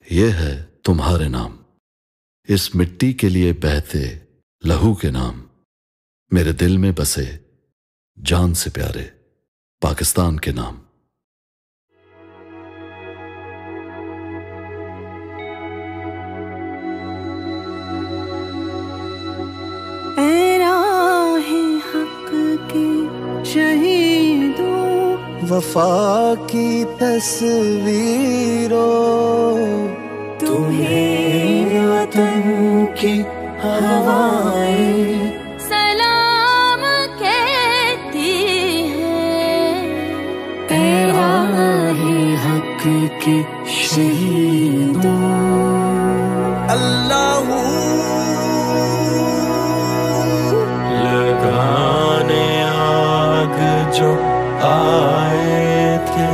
ये है तुम्हारे नाम, इस मिट्टी के लिए बहते लहू के नाम, मेरे दिल में बसे जान से प्यारे पाकिस्तान के नाम। ऐ राहे हक के शहीदों, वफा की तस्वीरों, तुम्हें वतन की हवाएं सलाम कहती हैं। ऐ राहे हक के शहीदों, अल्लाह लगाने आग जो आए थे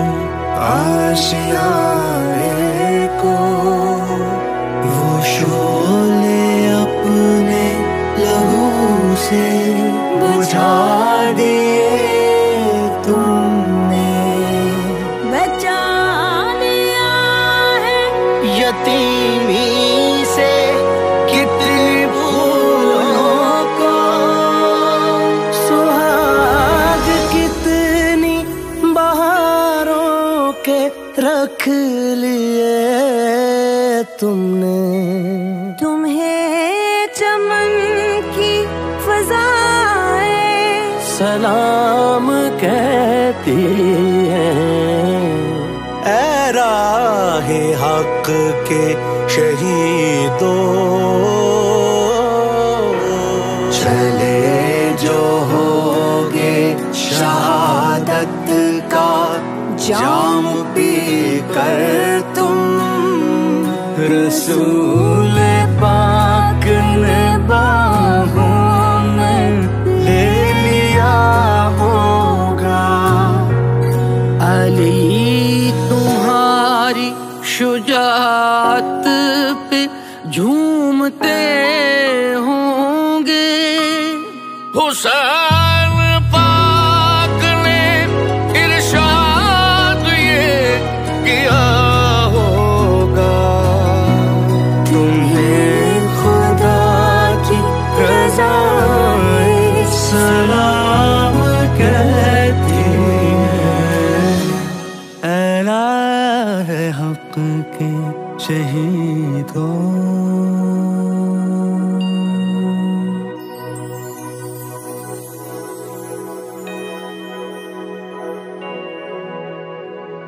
आशियाने को, वो शोले अपने लहू से बुझा दिए तुमने। बचा लिया है यतीमी से कितनी फूलों को, सुहाग कितनी बहारों के रख लिए तुमने। तुम्हें चमन की फज़ाएं सलाम कहती हैं। ऐ राहे हक के शहीदों, चले जो होगे शहादत का जाम पी कर तुम, रसूल पाक ने बाहों में ले लिया होगा। अली तुम्हारी शुजाअत पे झूमते होंगे। हुसैन पाक ने इरशाद ये किया होगा, तुम्हें खुदा की रज़ाएं सलाम कहती हैं। ऐ राहे हक के शहीदों।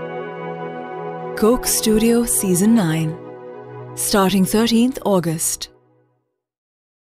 Coke Studio Season 9, starting 13th August.